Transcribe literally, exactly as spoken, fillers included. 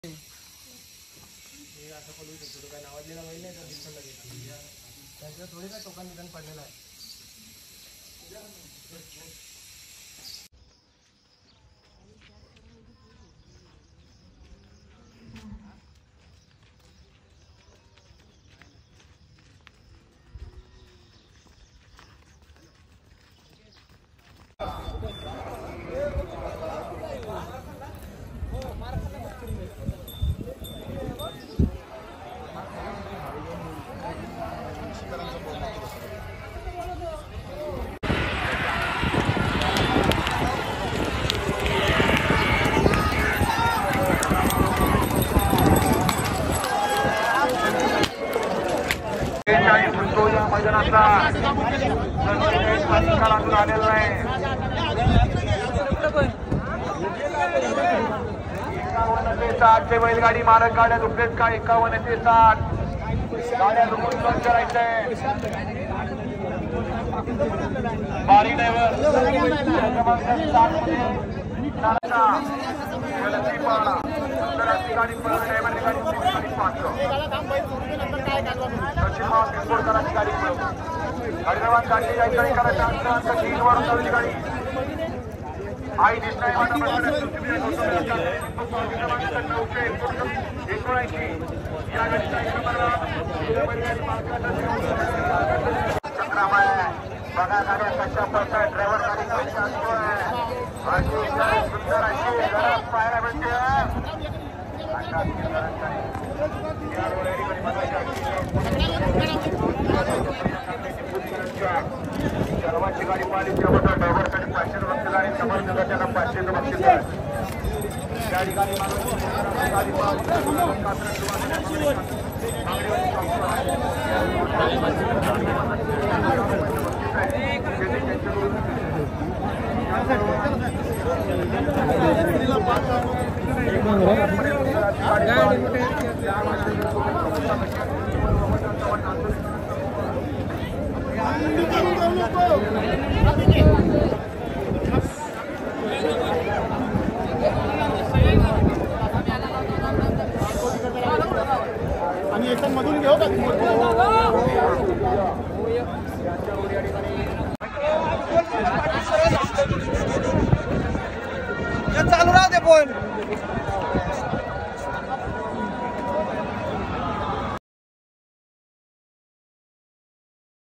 थोडी काय टोकन निधन पडलेलं आहे. साठ चे बैलगाडी मालक गाड्या दुसरेच का एकावन्न ते साठ गाड्या दुखून बंद करायचंय. बारी ड्रायव्हर गाडी हरिद्राबाद काढली जायचं करायचं तीन वाढून जावी गाडी आई दिसणार एकोणऐंशी या संग्राम आहे. बघा गाड्या कशा प्रकारे ड्रायव्हर गाडी कशी असतोय अतिशय सुंदर अशी गरज पाहायला मिळते. सर्वांची गाडी पाहिली त्याबद्दल ड्रायव्हरसाठी पाचशे बक्षीस आणि समर्थकांना त्यांना पाचशे बक्षीस आहे. गाडी गाडी गाडी गाडी